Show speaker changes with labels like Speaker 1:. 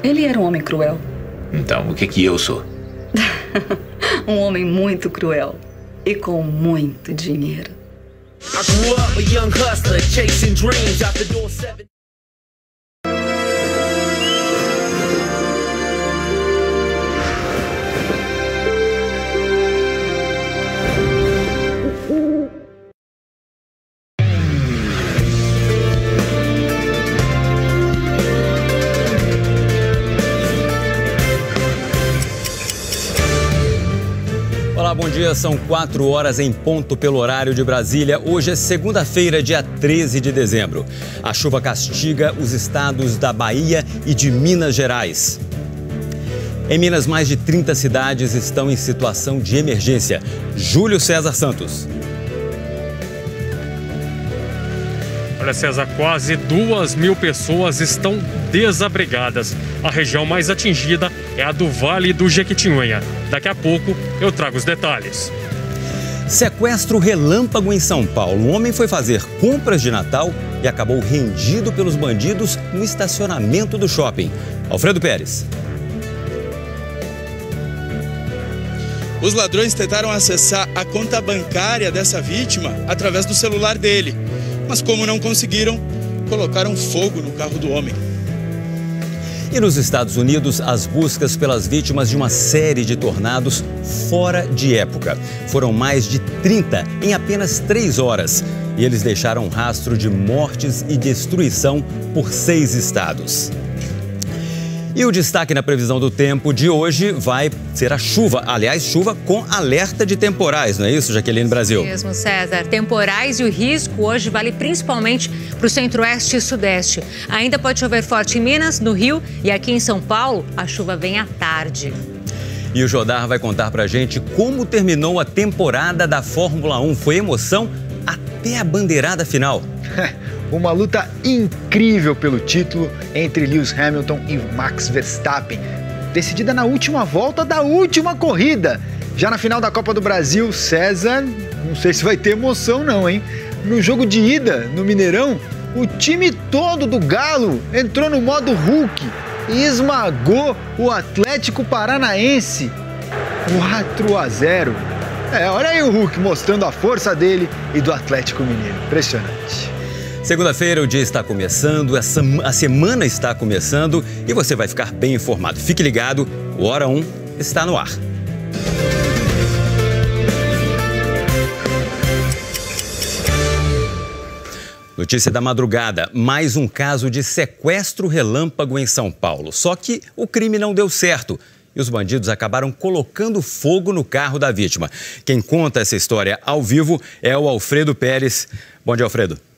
Speaker 1: Ele era um homem cruel.
Speaker 2: Então, o que eu sou?
Speaker 1: Um homem muito cruel e com muito dinheiro.
Speaker 3: Olá, bom dia. São 4 horas em ponto pelo horário de Brasília. Hoje é segunda-feira, dia 13 de dezembro. A chuva castiga os estados da Bahia e de Minas Gerais. Em Minas, mais de 30 cidades estão em situação de emergência. Júlio César Santos.
Speaker 4: Olha, César, quase 2.000 pessoas estão desabrigadas. A região mais atingida é a do Vale do Jequitinhonha. Daqui a pouco eu trago os detalhes.
Speaker 3: Sequestro relâmpago em São Paulo. Um homem foi fazer compras de Natal e acabou rendido pelos bandidos no estacionamento do shopping. Alfredo Pérez.
Speaker 5: Os ladrões tentaram acessar a conta bancária dessa vítima através do celular dele. Mas como não conseguiram, colocaram fogo no carro do homem.
Speaker 3: E nos Estados Unidos, as buscas pelas vítimas de uma série de tornados fora de época. Foram mais de 30 em apenas 3 horas. E eles deixaram um rastro de mortes e destruição por 6 estados. E o destaque na previsão do tempo de hoje vai ser a chuva. Aliás, chuva com alerta de temporais, não é isso, Jaqueline Brasil?
Speaker 6: É mesmo, César. Temporais e o risco hoje vale principalmente para o centro-oeste e sudeste. Ainda pode chover forte em Minas, no Rio e aqui em São Paulo, a chuva vem à tarde.
Speaker 3: E o Jodar vai contar pra gente como terminou a temporada da Fórmula 1. Foi emoção até a bandeirada final.
Speaker 7: Uma luta incrível pelo título entre Lewis Hamilton e Max Verstappen, decidida na última volta da última corrida. Já na final da Copa do Brasil, César, não sei se vai ter emoção não, hein? No jogo de ida, no Mineirão, o time todo do Galo entrou no modo Hulk e esmagou o Atlético Paranaense 4-0. Olha aí o Hulk mostrando a força dele e do Atlético Mineiro. Impressionante.
Speaker 3: Segunda-feira o dia está começando, a semana está começando e você vai ficar bem informado. Fique ligado, o Hora 1 está no ar. Notícia da madrugada, mais um caso de sequestro relâmpago em São Paulo. Só que o crime não deu certo e os bandidos acabaram colocando fogo no carro da vítima. Quem conta essa história ao vivo é o Alfredo Pérez. Bom dia, Alfredo.